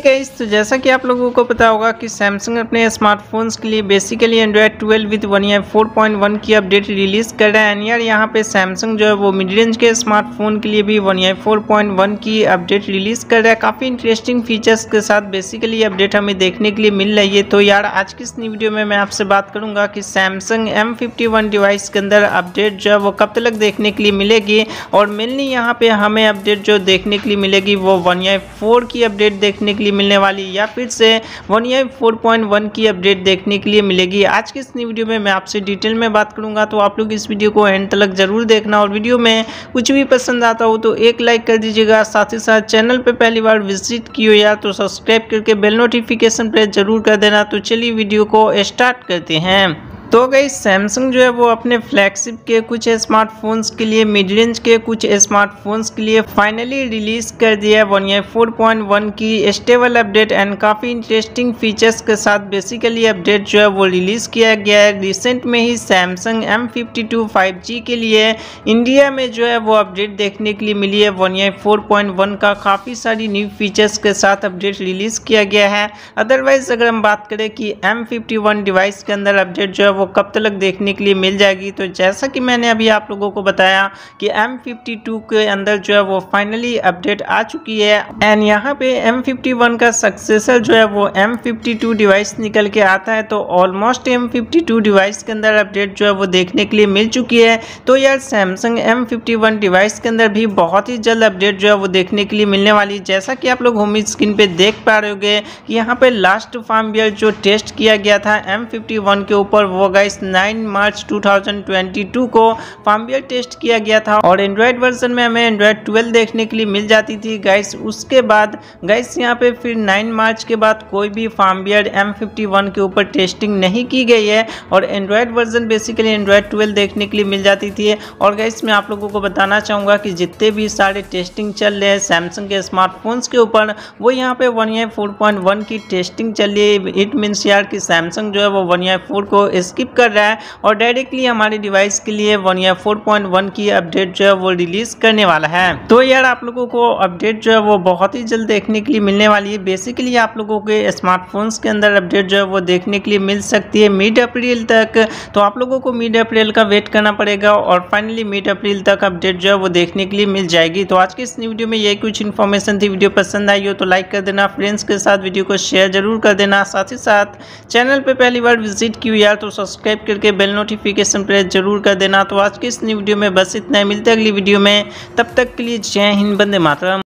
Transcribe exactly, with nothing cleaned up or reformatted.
Guys, तो जैसा कि आप लोगों को पता होगा कि सैमसंग अपने स्मार्टफोन्स के लिए basically Android twelve with one UI four point one की अपडेट रिलीज कर रहा है। एंड यार यहाँ पे सैमसंग जो है वो मिड रेंज के स्मार्टफोन के लिए भी one UI four point one की अपडेट रिलीज कर रहा है। काफ़ी इंटरेस्टिंग फीचर्स के साथ बेसिकली अपडेट हमें देखने के लिए मिल रही है। तो यार आज की इस वीडियो में मैं आपसे बात करूँगा कि Samsung M fifty one device के अंदर अपडेट जो है वो कब तक देखने के लिए मिलेगी, और मेनली यहाँ पे हमें अपडेट जो देखने के लिए मिलेगी वो वन आई फोर की अपडेट देखने के लिए मिलने वाली, या फिर से one UI four point one की अपडेट देखने के लिए मिलेगी। आज की इस वीडियो में मैं आपसे डिटेल में बात करूंगा, तो आप लोग इस वीडियो को एंड तक जरूर देखना। और वीडियो में कुछ भी पसंद आता हो तो एक लाइक कर दीजिएगा। साथ ही साथ चैनल पे पहली बार विजिट किए यार तो सब्सक्राइब करके बेल नोटिफिकेशन प्रेस जरूर कर देना। तो चलिए वीडियो को स्टार्ट करते हैं। तो गाइस, सैमसंग जो है वो अपने फ्लैगशिप के कुछ स्मार्टफोन्स के लिए, मिड रेंज के कुछ स्मार्टफोन्स के लिए फाइनली रिलीज कर दिया है one UI four point one की स्टेबल अपडेट एंड काफ़ी इंटरेस्टिंग फीचर्स के साथ बेसिकली अपडेट जो है वो रिलीज किया गया है। रिसेंट में ही Samsung M fifty two five G के लिए इंडिया में जो है वो अपडेट देखने के लिए मिली है। One UI four point one का काफ़ी सारी न्यू फीचर्स के साथ अपडेट रिलीज किया गया है। अदरवाइज अगर हम बात करें कि एम फिफ्टी वन डिवाइस के अंदर अपडेट जो है वो कब तक देखने के लिए मिल जाएगी, तो जैसा कि मैंने अभी आप लोगों को बताया कि एम फिफ्टी टू के अंदर जो है वो फाइनली अपडेट आ चुकी है। एंड यहाँ पे एम फिफ्टी वन का सक्सेसर जो है वो एम फिफ्टी टू डिवाइस निकल के आता है। तो almost M fifty two device के अंदर अपडेट जो है वो देखने के लिए मिल चुकी है। तो यार Samsung M fifty one device के अंदर भी बहुत ही जल्द अपडेट जो है वो देखने के लिए मिलने वाली। जैसा कि आप लोग होम स्क्रीन पे देख पा रहे होंगे कि यहाँ पे लास्ट फर्मवेयर जो टेस्ट किया गया था एम फिफ्टी वन के ऊपर वो guys nine March two thousand twenty two को फर्मवेयर टेस्ट किया गया था, और एंड्रॉयड वर्जन में हमें एंड्रॉयड ट्वेल्व देखने के लिए मिल जाती थी गाइस। उसके बाद गाइस यहाँ पे फिर नाइन मार्च के बाद कोई भी फर्मवेयर एम फिफ्टी वन के ऊपर टेस्टिंग नहीं की गई है, और Android version basically Android twelve देखने के लिए मिल जाती थी। और गाइस मैं आप लोगों को बताना चाहूँगा कि जितने भी सारे टेस्टिंग चल रहे हैं सैमसंग के स्मार्टफोन्स के ऊपर, वो यहाँ पे one UI four point one की टेस्टिंग चल रही है। इट मीन्स यार कि सैमसंग जो है वो वन आई फोर को स्किप कर रहा है और डायरेक्टली हमारे डिवाइस के लिए one UI four point one की अपडेट जो है वो रिलीज करने वाला है। तो यार आप लोगों को अपडेट जो है वो बहुत ही जल्द देखने के लिए मिलने वाली है। बेसिकली आप लोगों के स्मार्टफोन्स के अंदर अपडेट जो है वो देखने के लिए मिल सकती है मिड अप्रैल तक। तो आप लोगों को मिड अप्रैल का वेट करना पड़ेगा, और फाइनली मिड अप्रैल तक अपडेट जो है वो देखने के लिए मिल जाएगी। तो आज के इस वीडियो में यही कुछ इन्फॉर्मेशन थी। वीडियो पसंद आई हो तो लाइक कर देना, फ्रेंड्स के साथ वीडियो को शेयर जरूर कर देना। साथ ही साथ चैनल पे पहली बार विजिट की यार तो सब्सक्राइब करके बेल नोटिफिकेशन प्रेस जरूर कर देना। तो आज की इस वीडियो में बस इतना ही, मिलते हैं अगली वीडियो में। तब तक के लिए जय हिंद, वंदे मातरम।